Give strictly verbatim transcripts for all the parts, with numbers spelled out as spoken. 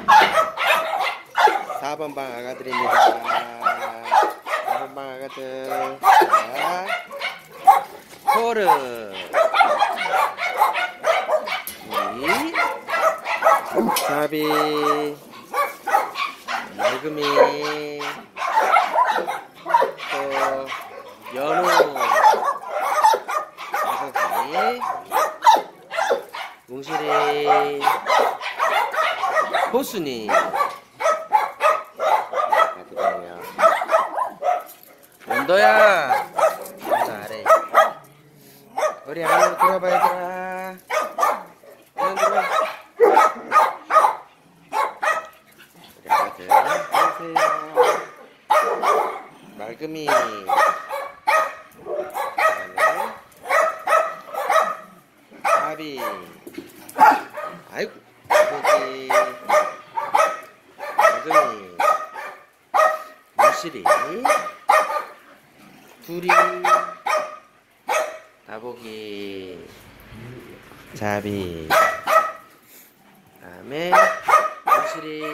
사 번 방 아가들입니다. 사 번 방 아가들. 자, 포르. 우리 사비. 맑음이. 또 연우. 아가기. 뭉실이. 호순이. 원더야. 잘해. 우리 안으로 들어봐 얘들아. 안으로 들어와. 우리 아가들 안녕하세요. 맑음이. 그다음에 아비. 아이고 아버지. 맑음이. 물실이. 둘이. 다보기. 자비. 다음에 물실이.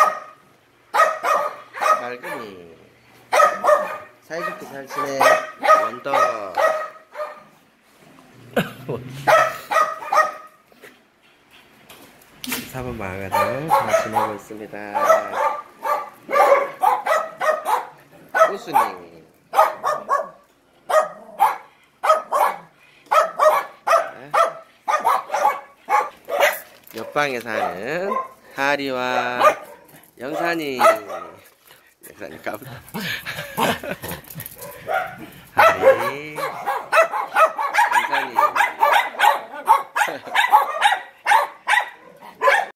맑음이. 사이좋게 잘 지내. 원더. 사 번 마가들 잘 지내고 있습니다. 호수님. 옆방에 사는 하리와 영산이. 영산이 까불. 하리.